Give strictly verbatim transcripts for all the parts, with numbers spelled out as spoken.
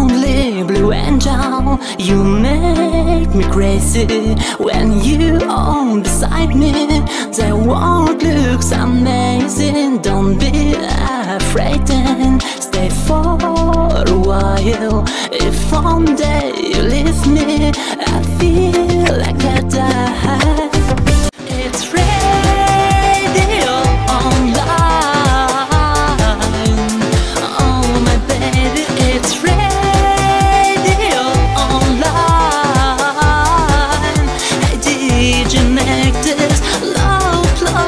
only blue angel. You make me crazy when you are beside me. The world looks amazing. Don't be afraid and stay for a while. If one day you leave me, I feel like I die. It's radio online. Oh my baby, it's radio online. Hey, did you make this love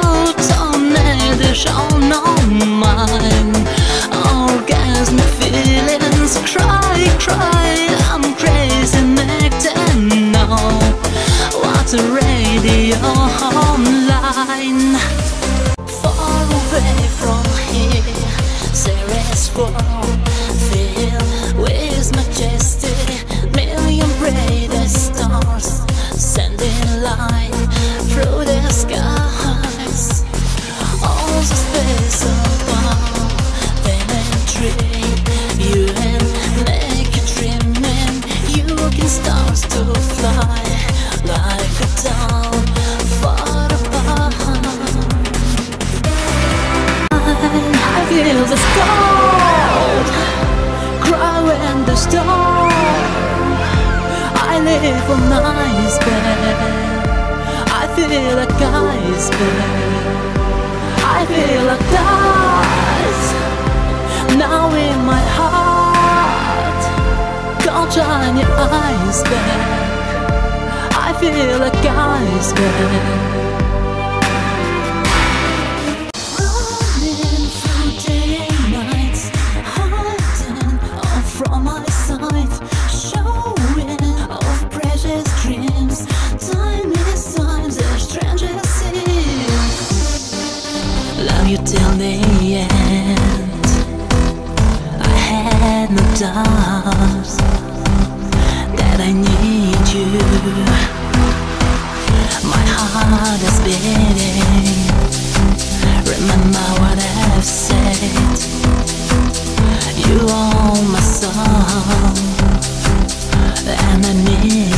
Platon on mine? Orgasmic feelings, cry, cry, I'm crazy, make them know. What's a radio online? Far away from here, there is world filled with majesty. Million bright stars sending light through the skies. All the space above, penetrate you and make you dreaming. You can start to fly like a dove far above. I feel the cold growing the storm. I live on iceberg. I feel like iceberg. I feel like dust now in my heart. Don't shine your iceberg. I feel like iceberg. Running through day and nights, hiding off from my sight, showing off precious dreams. Time is time, the strangest seems. Love you till the end. I had no doubts that I need you. My heart is beating. Remember what I've said. You are my soul, and I need